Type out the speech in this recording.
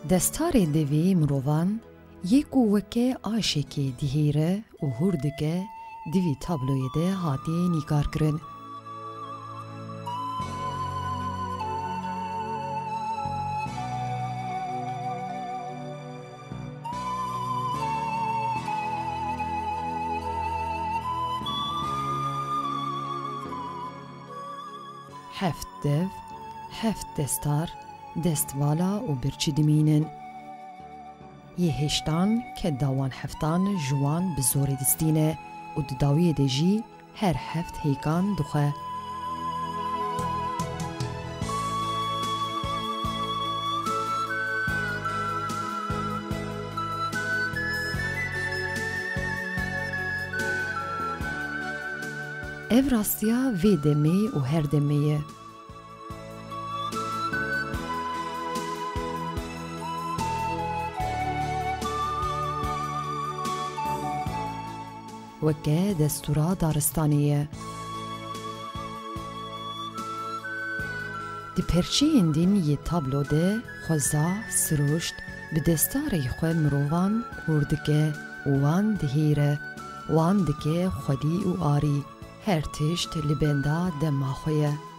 دستار دوی مروان یک وکه آشکی دهیره و هردگه دوی تابلوی ده هاتی نیکار کرن. هفت دو، هفت دستار، دستوالا و برچی دمینن. یه هشتان که داوان هفتان جوان بزور دستینه و داوی دجی هر هفت هیکان دوخه. ev rastiya vê demê û her demê ye. Weke destûra daristanê ye. Di perçeyên din yê tablo de xweza, siruşt bi destarê xwe mirovan hûr dike û wan dihîre, wan dike xwedî û arî. Her tişt li benda dema xwe ye.